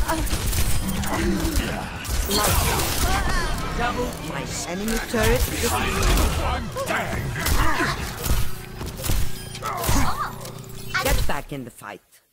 Double flash. Enemy turret Get back in the fight.